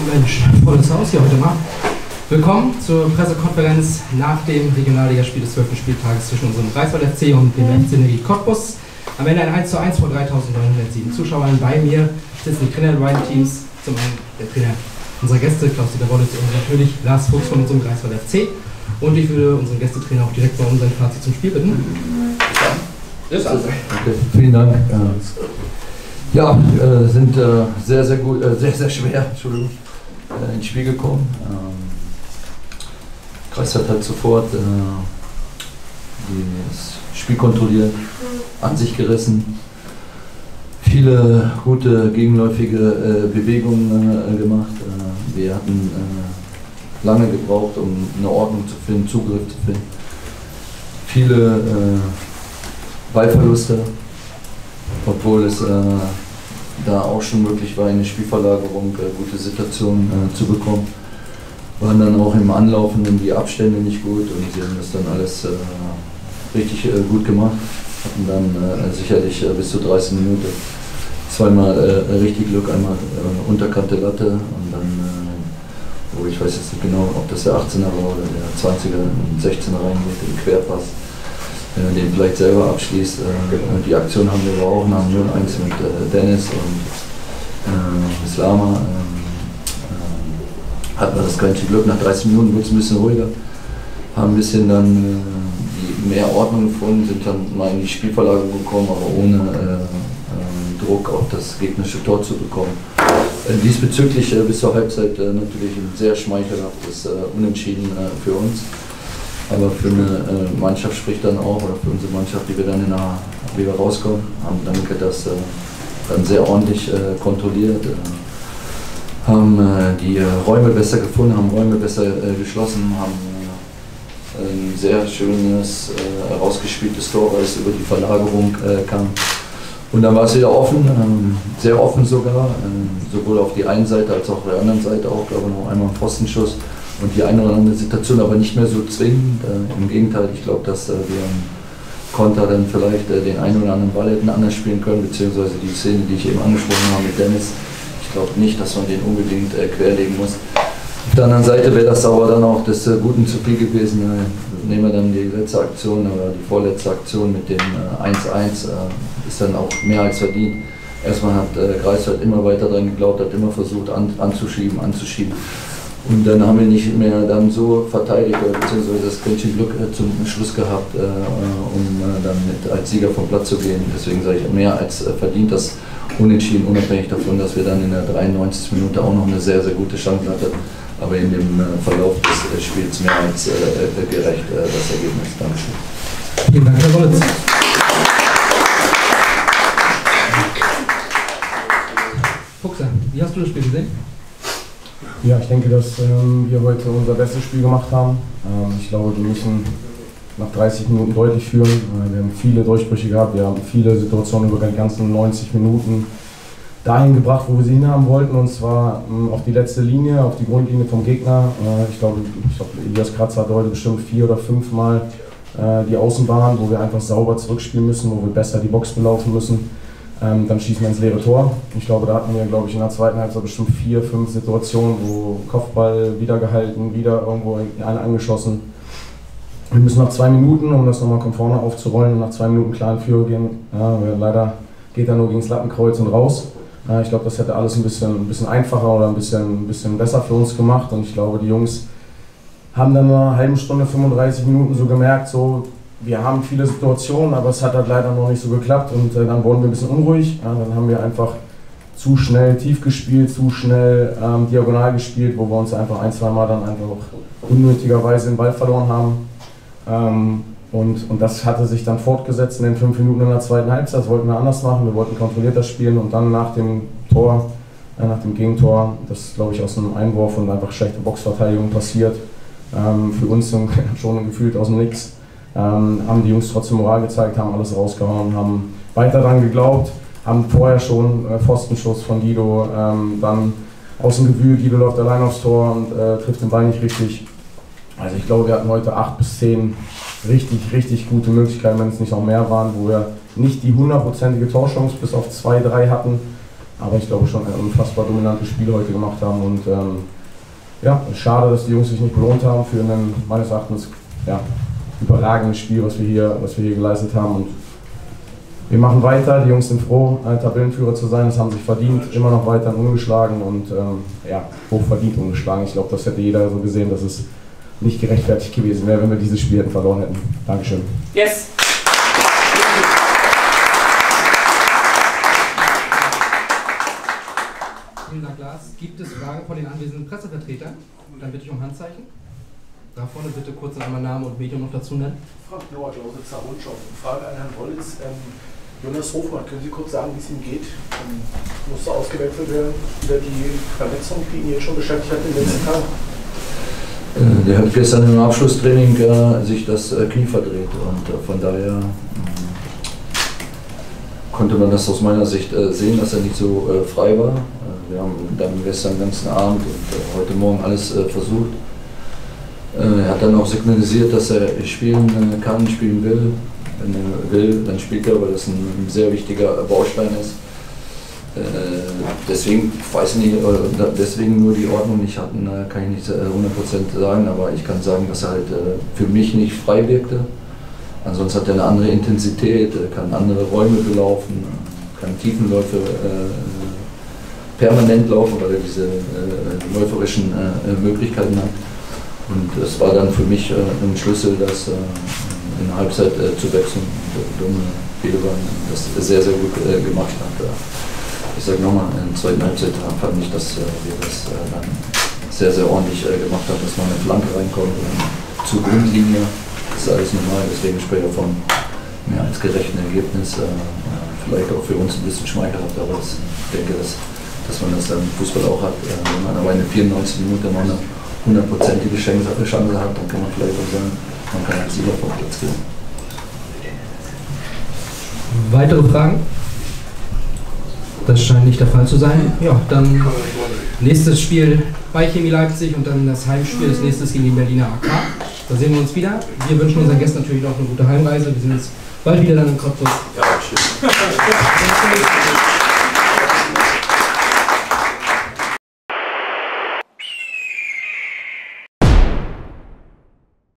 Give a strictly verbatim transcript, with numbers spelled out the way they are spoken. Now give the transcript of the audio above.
Mensch, volles Haus hier heute mal. Willkommen zur Pressekonferenz nach dem Regionalligaspiel des zwölften Spieltages zwischen unserem Greifswald F C und dem F C Energie Cottbus. Am Ende ein eins zu eins vor dreitausendneunhundertsieben Zuschauern. Bei mir sitzen die Trainer der beiden Teams. Zum einen der Trainer unserer Gäste, Klaus-Dieter Wollitz, und natürlich Lars Fuchs von unserem Greifswald F C. Und ich würde unseren Gästetrainer auch direkt mal um sein Fazit zum Spiel bitten. Ist also. Okay, vielen Dank. Ja, äh, sind äh, sehr, sehr gut, äh, sehr, sehr schwer, Entschuldigung, äh, ins Spiel gekommen. Ähm, Greifswald hat sofort äh, das Spiel kontrolliert, an sich gerissen, viele gute gegenläufige äh, Bewegungen äh, gemacht. Äh, wir hatten äh, lange gebraucht, um eine Ordnung zu finden, Zugriff zu finden. Viele äh, Ballverluste, obwohl es äh, da auch schon möglich war, eine Spielverlagerung, äh, gute Situationen äh, zu bekommen. Waren dann auch im Anlaufenden die Abstände nicht gut und sie haben das dann alles äh, richtig äh, gut gemacht. Hatten dann äh, sicherlich äh, bis zu dreißig Minuten zweimal äh, richtig Glück, einmal äh, unterkante Latte und dann, äh, oh, ich weiß jetzt nicht genau, ob das der achtzehner war oder der zwanziger und sechzehner reingeht, den Querpass. Den vielleicht selber abschließt. Äh, die Aktion haben wir aber auch nach null eins mit äh, Dennis und äh, Islama. Äh, äh, hatten wir das kleine Glück, nach dreißig Minuten wurde es ein bisschen ruhiger. Haben ein bisschen dann äh, die mehr Ordnung gefunden, sind dann mal in die Spielverlagerung gekommen, aber ohne äh, äh, Druck auf das gegnerische Tor zu bekommen. Äh, diesbezüglich äh, bis zur Halbzeit äh, natürlich ein sehr schmeichelhaftes äh, Unentschieden äh, für uns. Aber für eine äh, Mannschaft spricht dann auch, oder für unsere Mannschaft, die wir dann in der, wie wir rauskommen, haben Danke das äh, dann sehr ordentlich äh, kontrolliert, äh, haben äh, die äh, Räume besser gefunden, haben Räume besser äh, geschlossen, haben äh, ein sehr schönes, äh, herausgespieltes Tor, weil es über die Verlagerung äh, kam. Und dann war es wieder offen, äh, sehr offen sogar, äh, sowohl auf die einen Seite als auch auf der anderen Seite auch, glaube ich, noch einmal ein Pfostenschuss. Und die eine oder andere Situation aber nicht mehr so zwingend. Äh, Im Gegenteil, ich glaube, dass äh, wir im Konter dann vielleicht äh, den einen oder anderen Ball hätten anders spielen können, beziehungsweise die Szene, die ich eben angesprochen habe mit Dennis. Ich glaube nicht, dass man den unbedingt äh, querlegen muss. Auf der anderen Seite wäre das aber dann auch des äh, Guten zu viel gewesen. Äh, nehmen wir dann die letzte Aktion oder die vorletzte Aktion mit dem äh, eins eins, äh, ist dann auch mehr als verdient. Erstmal hat äh, Greifswald immer weiter dran geglaubt, hat immer versucht an, anzuschieben, anzuschieben. Und dann haben wir nicht mehr dann so verteidigt, beziehungsweise das Quäntchen Glück äh, zum Schluss gehabt, äh, um äh, dann mit als Sieger vom Platz zu gehen. Deswegen sage ich, mehr als äh, verdient das Unentschieden, unabhängig davon, dass wir dann in der dreiundneunzigsten Minute auch noch eine sehr, sehr gute Chance hatten. Aber in dem äh, Verlauf des äh, Spiels mehr als äh, gerecht äh, das Ergebnis. Dankeschön. Vielen Dank, Herr Wollitz. Fuchser, wie hast du das Spiel gesehen? Ja, ich denke, dass ähm, wir heute unser bestes Spiel gemacht haben. Ähm, ich glaube, wir müssen nach dreißig Minuten deutlich führen. Äh, wir haben viele Durchbrüche gehabt, wir haben viele Situationen über die ganzen neunzig Minuten dahin gebracht, wo wir sie hinhaben wollten, und zwar ähm, auf die letzte Linie, auf die Grundlinie vom Gegner. Äh, ich glaube, ich glaube, Elias Kratzer hatte heute bestimmt vier oder fünf Mal äh, die Außenbahn, wo wir einfach sauber zurückspielen müssen, wo wir besser die Box belaufen müssen. Ähm, dann schießen wir ins leere Tor. Ich glaube, da hatten wir, glaube ich, in der zweiten Halbzeit bestimmt vier, fünf Situationen, wo Kopfball wieder gehalten, wieder irgendwo einen angeschossen. Wir müssen nach zwei Minuten, um das nochmal von vorne aufzurollen, nach zwei Minuten klar in Führung gehen. Ja, leider geht er nur gegen das Lattenkreuz und raus. Ja, ich glaube, das hätte alles ein bisschen, ein bisschen einfacher oder ein bisschen, ein bisschen besser für uns gemacht. Und ich glaube, die Jungs haben dann nach einer halben Stunde, fünfunddreißig Minuten so gemerkt, so, wir haben viele Situationen, aber es hat halt leider noch nicht so geklappt, und äh, dann wurden wir ein bisschen unruhig. Ja, dann haben wir einfach zu schnell tief gespielt, zu schnell ähm, diagonal gespielt, wo wir uns einfach ein, zwei Mal dann einfach unnötigerweise den Ball verloren haben. Ähm, und, und das hatte sich dann fortgesetzt in den fünf Minuten in der zweiten Halbzeit. Das wollten wir anders machen, wir wollten kontrollierter spielen, und dann nach dem Tor, äh, nach dem Gegentor, das glaube ich aus einem Einwurf und einfach schlechte Boxverteidigung passiert, ähm, für uns schon gefühlt aus dem Nix. Ähm, haben die Jungs trotzdem Moral gezeigt, haben alles rausgehauen, haben weiter daran geglaubt, haben vorher schon äh, Pfostenschuss von Guido, ähm, dann aus dem Gewühl, Guido läuft allein aufs Tor und äh, trifft den Ball nicht richtig. Also ich glaube, wir hatten heute acht bis zehn richtig, richtig gute Möglichkeiten, wenn es nicht noch mehr waren, wo wir nicht die hundertprozentige Torchance bis auf zwei, drei hatten. aber ich glaube schon ein unfassbar dominantes Spiel heute gemacht haben und ähm, ja, schade, dass die Jungs sich nicht belohnt haben für ein meines Erachtens ja, überragendes Spiel, was wir, hier, was wir hier geleistet haben. Und wir machen weiter, die Jungs sind froh, ein Tabellenführer zu sein, das haben sich verdient, immer noch weiter ungeschlagen und ähm, ja, hochverdient ungeschlagen. Ich glaube, das hätte jeder so gesehen, dass es nicht gerechtfertigt gewesen wäre, wenn wir dieses Spiel hätten verloren hätten. Dankeschön. Yes! Vielen Dank, Lars. Gibt es Fragen von den anwesenden Pressevertretern? Dann bitte ich um Handzeichen. Da vorne bitte kurz einmal Namen und Medium noch dazu nennen. Frank Noah, Lausitzer Rundschau. Frage an Herrn Wollitz. Ähm, Jonas Hofmann, können Sie kurz sagen, wie es ihm geht? Ähm, musste ausgewechselt werden, wieder die Verletzung, die ihn jetzt schon beschäftigt hat in den letzten Tagen? Äh, der hat gestern im Abschlusstraining äh, sich das äh, Knie verdreht und äh, von daher äh, konnte man das aus meiner Sicht äh, sehen, dass er nicht so äh, frei war. Äh, wir haben dann gestern den ganzen Abend und äh, heute Morgen alles äh, versucht. Er hat dann auch signalisiert, dass er spielen kann, spielen will. Wenn er will, dann spielt er, weil das ein sehr wichtiger Baustein ist. Deswegen, ich weiß nicht, deswegen nur die Ordnung nicht hatten, kann ich nicht hundert Prozent sagen, aber ich kann sagen, dass er halt für mich nicht frei wirkte. Ansonsten hat er eine andere Intensität, kann andere Räume belaufen, kann Tiefenläufe permanent laufen, weil er diese läuferischen Möglichkeiten hat. Und es war dann für mich äh, ein Schlüssel, das äh, in der Halbzeit äh, zu wechseln. Und Dumme Belewan das sehr, sehr gut äh, gemacht hat. Ich sage nochmal, in der zweiten Halbzeit fand ich, dass äh, wir das äh, dann sehr, sehr ordentlich äh, gemacht haben, dass man eine Flanke reinkommt und zur Grundlinie. Das ist alles normal, deswegen spreche ich von mehr als gerechten Ergebnis. Äh, vielleicht auch für uns ein bisschen schmeichelhaft, aber das, ich denke, dass, dass man das dann im Fußball auch hat. Äh, wenn man aber in der vierundneunzigsten Minute noch eine hundertprozentige Chance hat, dann kann man vielleicht auch sagen, man kann als Sieger vom Platz gehen. Weitere Fragen? Das scheint nicht der Fall zu sein. Ja, dann nächstes Spiel bei Chemie Leipzig und dann das Heimspiel, das nächste gegen die Berliner A K. Da sehen wir uns wieder. Wir wünschen unseren Gästen natürlich auch eine gute Heimreise. Wir sehen uns bald wieder dann in Cottbus. Ja, tschüss.